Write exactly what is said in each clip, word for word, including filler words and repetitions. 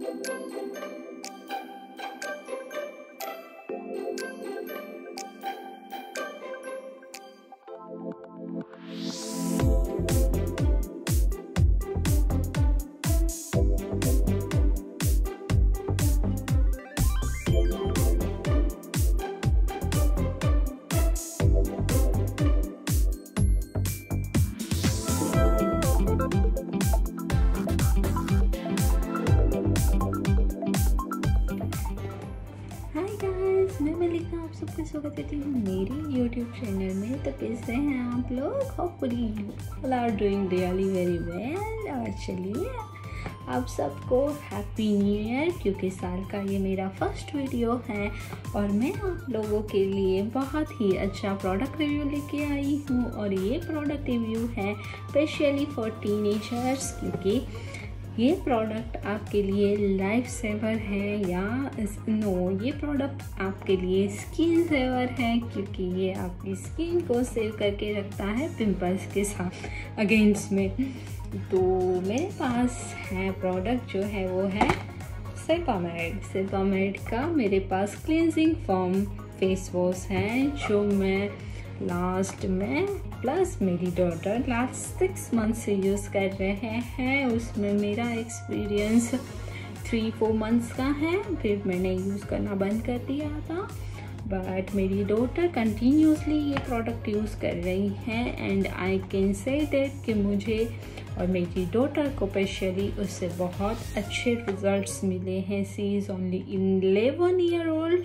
मैं मलिका आप सबका स्वागत करती हूँ मेरी यूट्यूब चैनल में। तो कैसे हैं आप लोग? Hopefully you all are doing really very well. और चलिए आप सबको हैप्पी न्यू ईयर, क्योंकि साल का ये मेरा फर्स्ट वीडियो है और मैं आप लोगों के लिए बहुत ही अच्छा प्रोडक्ट रिव्यू लेके आई हूँ। और ये प्रोडक्ट रिव्यू है स्पेशली फॉर टीनेजर्स, क्योंकि ये प्रोडक्ट आपके लिए लाइफ सेवर है या नो ये प्रोडक्ट आपके लिए स्किन सेवर है, क्योंकि ये आपकी स्किन को सेव करके रखता है पिंपल्स के साथ अगेंस्ट में। तो मेरे पास है प्रोडक्ट जो है वो है सेबामेड। सेबामेड का मेरे पास क्लींजिंग फोम फेस वॉश है जो मैं लास्ट में प्लस मेरी डॉटर लास्ट सिक्स मंथ से यूज़ कर रहे हैं। उसमें मेरा एक्सपीरियंस थ्री फोर मंथ्स का है, फिर मैंने यूज़ करना बंद कर दिया था। बट मेरी डॉटर कंटिन्यूसली ये प्रोडक्ट यूज़ कर रही है and I can say that कि मुझे और मेरी डॉटर को स्पेशली उससे बहुत अच्छे रिजल्ट्स मिले हैं। She is only eleven year old.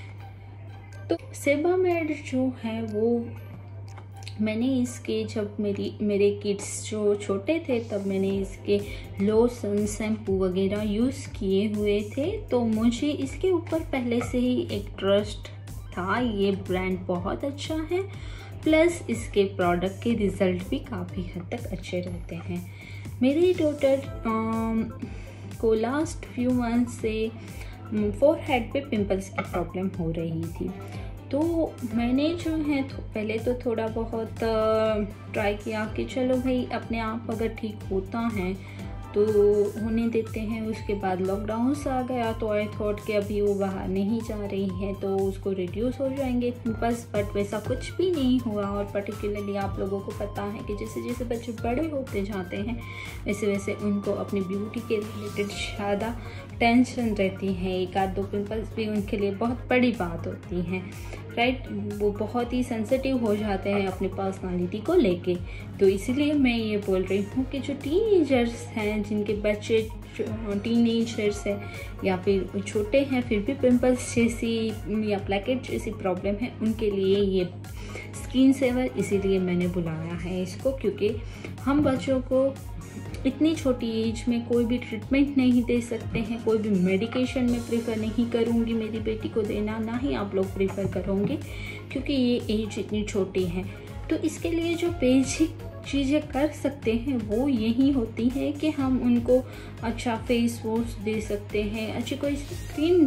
तो सेबामेड जो है वो मैंने इसके जब मेरी मेरे किड्स जो छोटे थे तब मैंने इसके लोशन शैम्पू वगैरह यूज़ किए हुए थे, तो मुझे इसके ऊपर पहले से ही एक ट्रस्ट था। ये ब्रांड बहुत अच्छा है, प्लस इसके प्रोडक्ट के रिज़ल्ट भी काफ़ी हद तक अच्छे रहते हैं। मेरी डॉटर को लास्ट फ्यू मंथ से फोरहेड पे पिंपल्स की प्रॉब्लम हो रही थी, तो मैंने जो है तो पहले तो थोड़ा बहुत ट्राई किया कि चलो भाई अपने आप अगर ठीक होता है तो होने देते हैं। उसके बाद लॉकडाउन आ गया तो आई थॉट कि अभी वो बाहर नहीं जा रही है तो उसको रिड्यूस हो जाएंगे पिंपल्स, बट वैसा कुछ भी नहीं हुआ। और पर्टिकुलरली आप लोगों को पता है कि जैसे जैसे बच्चे बड़े होते जाते हैं वैसे वैसे उनको अपनी ब्यूटी के रिलेटेड ज़्यादा टेंशन रहती है। एक आध दो पिंपल्स भी उनके लिए बहुत बड़ी बात होती हैं, राइट। वो बहुत ही सेंसिटिव हो जाते हैं अपनी पर्सनालिटी को लेके। तो इसीलिए मैं ये बोल रही हूँ कि जो टीनेजर्स हैं, जिनके बच्चे टीनेजर्स हैं या फिर छोटे हैं फिर भी पिंपल्स जैसी या ब्लैकेट जैसी प्रॉब्लम है, उनके लिए ये स्किन सेवर इसीलिए मैंने बुलाया है इसको, क्योंकि हम बच्चों को इतनी छोटी एज में कोई भी ट्रीटमेंट नहीं दे सकते हैं। कोई भी मेडिकेशन में प्रीफर नहीं करूँगी मेरी बेटी को देना, ना ही आप लोग प्रीफर करोगे, क्योंकि ये एज इतनी छोटी है। तो इसके लिए जो बेसिक चीज़ें कर सकते हैं वो यही होती है कि हम उनको अच्छा फेस वॉश दे सकते हैं, अच्छी कोई क्रीम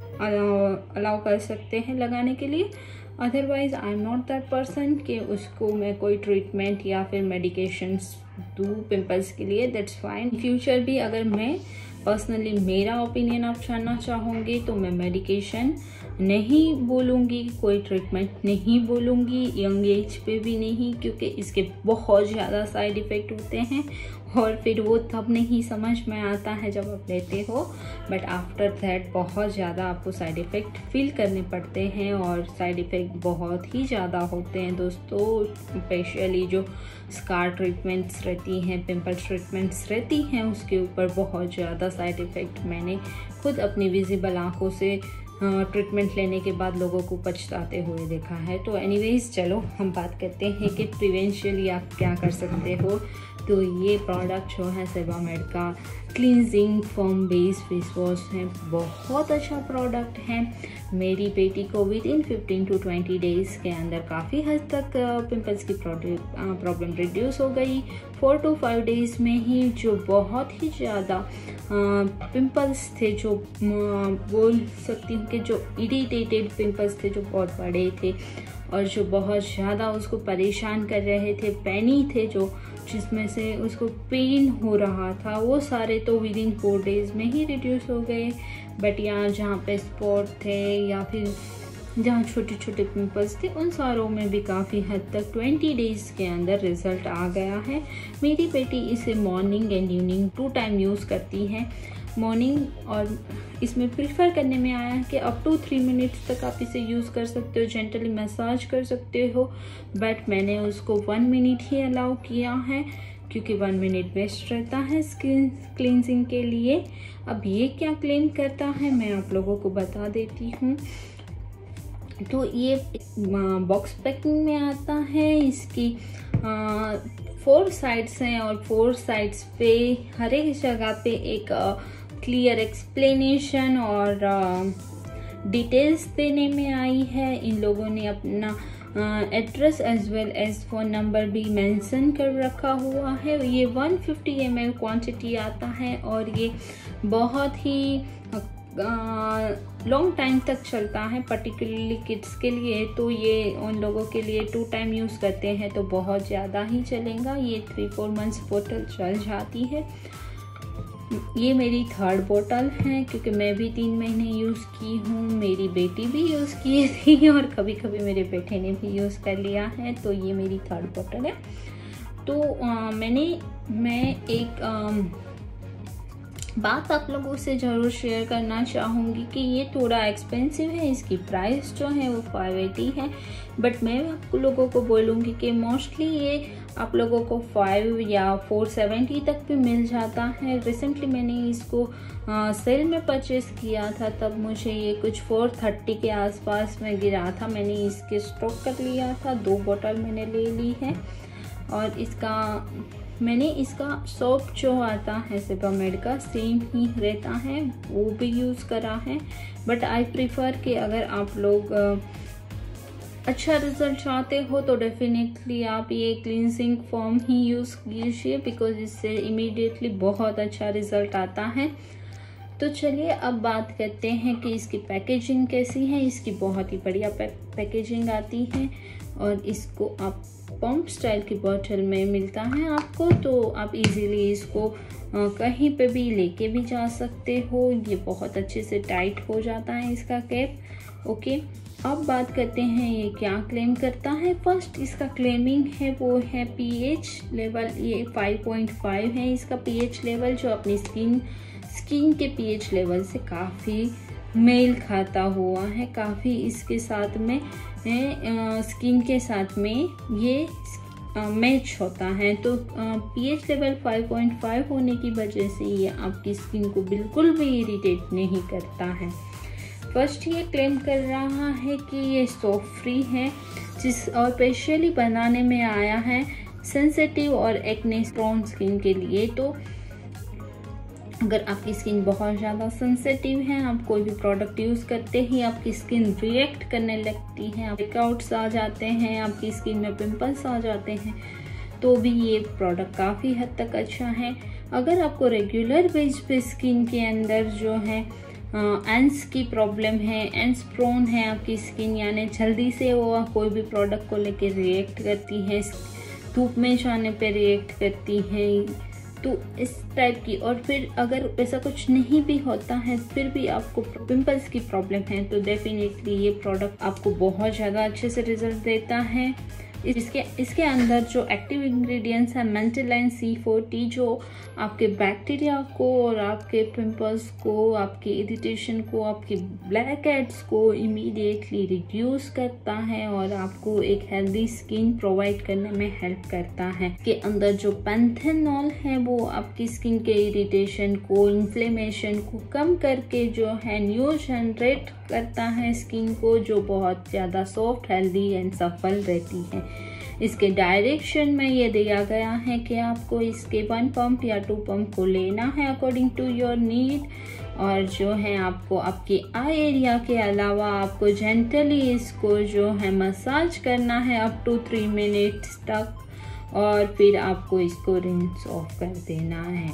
अलाउ कर सकते हैं लगाने के लिए। Otherwise I am not that person कि उसको मैं कोई ट्रीटमेंट या फिर मेडिकेशंस दूँ पिंपल्स के लिए। That's fine. फ्यूचर भी अगर मैं पर्सनली मेरा ओपिनियन आप जानना चाहोगे तो मैं मेडिकेशन नहीं बोलूँगी, कोई ट्रीटमेंट नहीं बोलूँगी, यंग एज पे भी नहीं, क्योंकि इसके बहुत ज़्यादा साइड इफ़ेक्ट होते हैं और फिर वो तब नहीं समझ में आता है जब आप लेते हो, बट आफ्टर दैट बहुत ज़्यादा आपको साइड इफ़ेक्ट फील करने पड़ते हैं और साइड इफ़ेक्ट बहुत ही ज़्यादा होते हैं दोस्तों। स्पेशली जो स्कार ट्रीटमेंट्स रहती हैं, पिंपल ट्रीटमेंट्स रहती हैं, उसके ऊपर बहुत ज़्यादा साइड इफ़ेक्ट मैंने खुद अपनी विजिबल आँखों से ट्रीटमेंट लेने के बाद लोगों को पछताते हुए देखा है। तो एनीवेज चलो हम बात करते हैं कि प्रिवेंशियली आप क्या कर सकते हो। तो ये प्रोडक्ट जो है सेबामेड का cleansing foam base face wash है, बहुत अच्छा प्रोडक्ट है। मेरी बेटी को within fifteen to twenty days के अंदर काफ़ी हद तक पिंपल्स की प्रॉब्लम रिड्यूस हो गई। फोर टू फाइव डेज़ में ही जो बहुत ही ज़्यादा पिंपल्स थे, जो बोल सकती हूँ कि जो इरिटेटेड पिंपल्स थे, जो बहुत बड़े थे और जो बहुत ज़्यादा उसको परेशान कर रहे थे, पेनी थे, जो जिसमें से उसको पेन हो रहा था, वो सारे तो विद इन फोर डेज़ में ही रिड्यूस हो गए। बट यहाँ जहाँ पे स्पॉट थे या फिर जहाँ छोटे छोटे पिंपल्स थे, उन सारों में भी काफ़ी हद तक ट्वेंटी डेज़ के अंदर रिज़ल्ट आ गया है। मेरी बेटी इसे morning and evening two time use करती है। मॉर्निंग और इसमें प्रीफर करने में आया है कि अप टू थ्री मिनट्स तक आप इसे यूज़ कर सकते हो, जेंटली मसाज कर सकते हो। बट मैंने उसको वन मिनट ही अलाउ किया है क्योंकि वन मिनट बेस्ट रहता है स्किन क्लींजिंग के लिए। अब ये क्या क्लीन करता है मैं आप लोगों को बता देती हूँ। तो ये बॉक्स पैकिंग में आता है। इसकी आ, फोर साइड्स हैं और फोर साइड्स पे हर एक जगह पे एक क्लियर एक्सप्लेनेशन और डिटेल्स देने में आई है। इन लोगों ने अपना address as well as phone number भी मेंशन कर रखा हुआ है। ये one fifty M L quantity आता है और ये बहुत ही लॉन्ग टाइम तक चलता है, पर्टिकुलरली किड्स के लिए। तो ये उन लोगों के लिए टू टाइम यूज़ करते हैं तो बहुत ज़्यादा ही चलेगा। ये थ्री फोर मंथ्स बोतल चल जाती है। ये मेरी थर्ड बोतल है क्योंकि मैं भी तीन महीने यूज़ की हूँ, मेरी बेटी भी यूज़ की थी और कभी कभी मेरे बेटे ने भी यूज़ कर लिया है। तो ये मेरी थर्ड बोतल है। तो आ, मैंने मैं एक आ, बात आप लोगों से ज़रूर शेयर करना चाहूँगी कि ये थोड़ा एक्सपेंसिव है। इसकी प्राइस जो है वो फाइव एटी है, बट मैं आप लोगों को बोलूँगी कि मोस्टली ये आप लोगों को फाइव या फोर सेवेंटी तक भी मिल जाता है। रिसेंटली मैंने इसको आ, सेल में परचेज़ किया था, तब मुझे ये कुछ फोर थर्टी के आसपास में गिरा था। मैंने इसके स्टॉक कर लिया था, दो बोतल मैंने ले ली है। और इसका मैंने इसका सोप जो आता है सेबामेड का सेम ही रहता है, वो भी यूज़ करा है। बट आई प्रीफर कि अगर आप लोग अच्छा रिजल्ट चाहते हो तो डेफिनेटली आप ये क्लींजिंग फॉर्म ही यूज़ कीजिए, बिकॉज इससे इमीडिएटली बहुत अच्छा रिजल्ट आता है। तो चलिए अब बात करते हैं कि इसकी पैकेजिंग कैसी है। इसकी बहुत ही बढ़िया पैकेजिंग आती है और इसको आप पंप स्टाइल की बोतल में मिलता है आपको, तो आप इजीली इसको कहीं पे भी लेके भी जा सकते हो। ये बहुत अच्छे से टाइट हो जाता है इसका कैप। ओके, अब बात करते हैं ये क्या क्लेम करता है। फर्स्ट इसका क्लेमिंग है वो है पीएच लेवल। ये फाइव पॉइंट फाइव है इसका पीएच लेवल, जो अपनी स्किन स्किन के पीएच लेवल से काफ़ी मेल खाता हुआ है, काफ़ी इसके साथ में स्किन के साथ में ये मैच होता है। तो pH level five point five होने की वजह से ये आपकी स्किन को बिल्कुल भी इरिटेट नहीं करता है। फर्स्ट ये क्लेम कर रहा है कि ये सोप फ्री है, जिस और स्पेशली बनाने में आया है सेंसिटिव और एक्ने प्रोन स्किन के लिए। तो अगर आपकी स्किन बहुत ज़्यादा सेंसिटिव है, आप कोई भी प्रोडक्ट यूज़ करते ही आपकी स्किन रिएक्ट करने लगती है, ब्रेकआउट्स आ जाते हैं, आपकी स्किन में पिंपल्स आ जाते हैं, तो भी ये प्रोडक्ट काफ़ी हद तक अच्छा है। अगर आपको रेगुलर बेस पे स्किन के अंदर जो है एंस की प्रॉब्लम है, एंस प्रोन है आपकी स्किन, यानी जल्दी से वो कोई भी प्रोडक्ट को लेके रिएक्ट करती है, धूप में जाने पे रिएक्ट करती है, तो इस टाइप की, और फिर अगर ऐसा कुछ नहीं भी होता है फिर भी आपको पिंपल्स की प्रॉब्लम है, तो डेफिनेटली ये प्रोडक्ट आपको बहुत ज़्यादा अच्छे से रिजल्ट देता है। इसके इसके अंदर जो एक्टिव इंग्रेडिएंट्स है मेंटेलाइन सी फोर्टी, जो आपके बैक्टीरिया को और आपके पिंपल्स को, आपके इरिटेशन को, आपके ब्लैक हेड्स को इमीडिएटली रिड्यूस करता है और आपको एक हेल्दी स्किन प्रोवाइड करने में हेल्प करता है। के अंदर जो पैंथेनॉल है वो आपकी स्किन के इरिटेशन को, इन्फ्लेमेशन को कम करके जो है न्यू जनरेट करता है स्किन को, जो बहुत ज़्यादा सॉफ्ट, हेल्दी एंड सफल रहती है। इसके डायरेक्शन में ये दिया गया है कि आपको इसके वन पंप या टू पंप को लेना है अकॉर्डिंग टू योर नीड, और जो है आपको आपके आई एरिया के अलावा आपको जेंटली इसको जो है मसाज करना है अप टू थ्री मिनट्स तक, और फिर आपको इसको रिंस ऑफ कर देना है।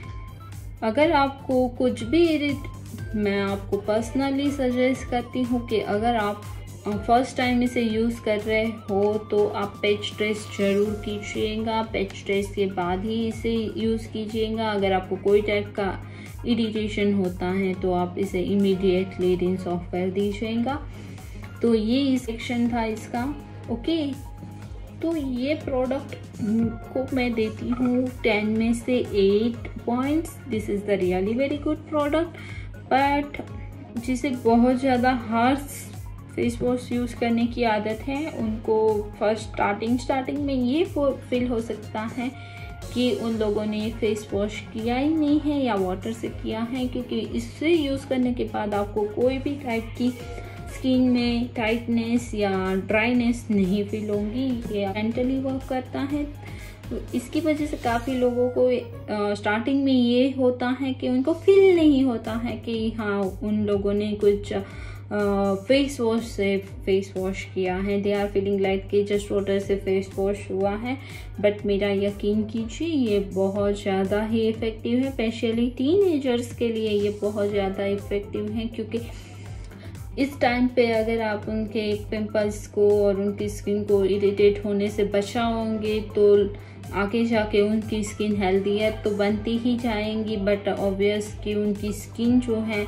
अगर आपको कुछ भी इरिट मैं आपको पर्सनली सजेस्ट करती हूँ कि अगर आप फर्स्ट टाइम इसे यूज़ कर रहे हो तो आप पैच टेस्ट ज़रूर कीजिएगा। पैच टेस्ट के बाद ही इसे यूज़ कीजिएगा। अगर आपको कोई टाइप का इरिटेशन होता है तो आप इसे इमीडिएटली रिंस ऑफ कर दीजिएगा। तो ये सेक्शन था इसका। ओके, तो ये प्रोडक्ट को मैं देती हूँ टेन में से eight points. This is the really very good product. But जिसे बहुत ज़्यादा हार्श फेस वॉश यूज़ करने की आदत है, उनको फर्स्ट स्टार्टिंग स्टार्टिंग में ये फील हो सकता है कि उन लोगों ने फेस वॉश किया ही नहीं है या वाटर से किया है, क्योंकि इससे यूज़ करने के बाद आपको कोई भी टाइप की स्किन में टाइटनेस या ड्राइनेस नहीं फील होगी। ये मेंटली वर्क करता है। तो इसकी वजह से काफ़ी लोगों को स्टार्टिंग में ये होता है कि उनको फील नहीं होता है कि हाँ उन लोगों ने कुछ फेस वॉश से फेस वॉश किया है। दे आर फीलिंग लाइक कि जस्ट वाटर से फेस वॉश हुआ है। बट मेरा यकीन कीजिए ये बहुत ज़्यादा ही इफ़ेक्टिव है। स्पेशली टीनेजर्स के लिए ये बहुत ज़्यादा इफ़ेक्टिव है, क्योंकि इस टाइम पे अगर आप उनके पिंपल्स को और उनकी स्किन को इरिटेट होने से बचाओगे तो आगे जाके उनकी स्किन हेल्दी तो बनती ही जाएंगी। बट ऑब्वियस कि उनकी स्किन जो है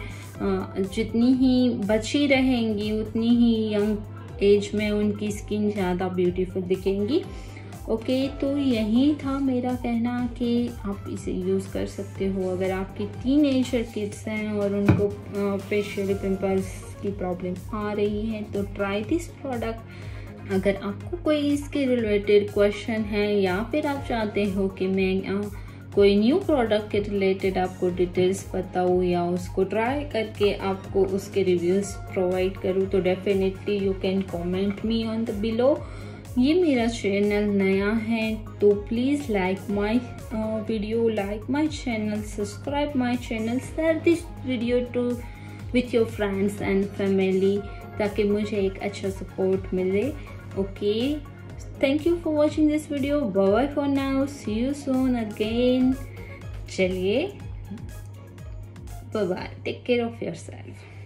जितनी ही बची रहेंगी उतनी ही यंग एज में उनकी स्किन ज़्यादा ब्यूटीफुल दिखेंगी। ओके, तो यही था मेरा कहना कि आप इसे यूज़ कर सकते हो अगर आपकी टीनेजर किड्स हैं और उनको फेशियल पिंपल्स की प्रॉब्लम आ रही है तो ट्राई दिस प्रोडक्ट। अगर आपको कोई इसके रिलेटेड क्वेश्चन है या फिर आप चाहते हो कि मैं कोई न्यू प्रोडक्ट के रिलेटेड आपको डिटेल्स बताऊँ या उसको ट्राई करके आपको उसके रिव्यूज़ प्रोवाइड करूँ, तो definitely you can comment me on the below. ये मेरा चैनल नया है तो please like my video, like my channel, subscribe my channel, share this video to with your friends and family, ताकि मुझे एक अच्छा सपोर्ट मिले। Okay, thank you for watching this video. Bye bye for now, see you soon again. चलिए, bye bye, take care of yourself.